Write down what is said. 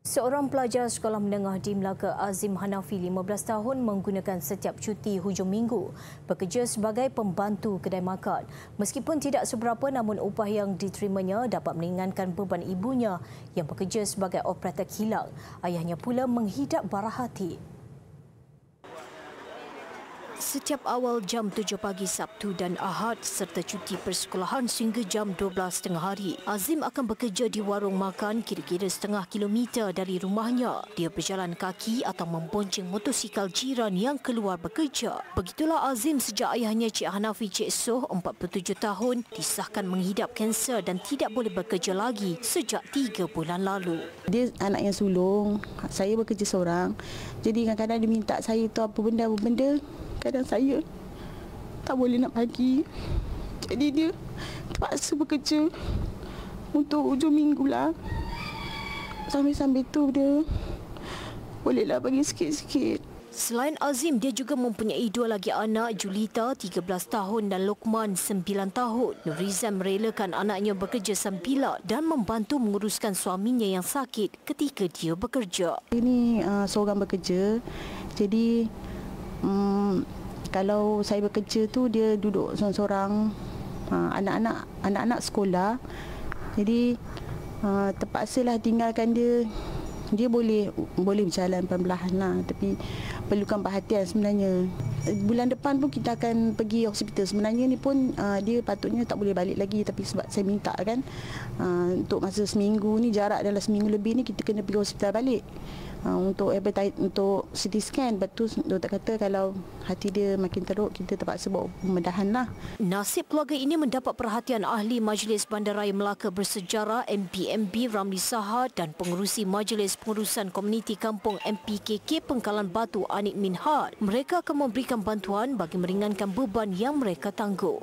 Seorang pelajar sekolah menengah di Melaka, Azim Hanafi, 15 tahun, menggunakan setiap cuti hujung minggu bekerja sebagai pembantu kedai makan. Meskipun tidak seberapa, namun upah yang diterimanya dapat meringankan beban ibunya yang bekerja sebagai operator kilang. Ayahnya pula menghidap bara hati. Setiap awal jam 7 pagi Sabtu dan Ahad serta cuti persekolahan sehingga jam 12 tengah hari, Azim akan bekerja di warung makan kira-kira setengah kilometer dari rumahnya. Dia berjalan kaki atau membonceng motosikal jiran yang keluar bekerja. Begitulah Azim sejak ayahnya Cik Hanafi Cik Soh, 47 tahun, disahkan menghidap kanser dan tidak boleh bekerja lagi sejak 3 bulan lalu. Dia anak yang sulung, saya bekerja seorang. Jadi kadang-kadang dia minta saya tu apa benda. Kadang saya tak boleh nak bagi. Jadi dia terpaksa bekerja untuk hujung minggu lah. Sambil-sambil tu dia bolehlah bagi sikit-sikit. Selain Azim, dia juga mempunyai dua lagi anak, Julita 13 tahun dan Lokman 9 tahun. Nurizam merelakan anaknya bekerja sambilan dan membantu menguruskan suaminya yang sakit ketika dia bekerja. Ini seorang bekerja. Jadi kalau saya bekerja tu dia duduk seorang-seorang, anak-anak sekolah. Jadi terpaksalah tinggalkan dia. Dia boleh berjalan perlahan lah, tapi perlukan perhatian sebenarnya. Bulan depan pun kita akan pergi hospital. Sebenarnya ni pun dia patutnya tak boleh balik lagi, tapi sebab saya minta kan untuk masa seminggu ni, jarak dalam seminggu lebih ni kita kena pergi hospital balik. Untuk untuk CT scan. Lepas tu doktor kata kalau hati dia makin teruk, kita terpaksa buat pembedahan lah. Nasib keluarga ini mendapat perhatian ahli Majlis Bandaraya Melaka Bersejarah MPMB Ramli Sahar dan pengerusi Majlis Pengurusan Komuniti Kampung MPKK Pengkalan Batu Anik Minhad. Mereka akan memberikan bantuan bagi meringankan beban yang mereka tangguh.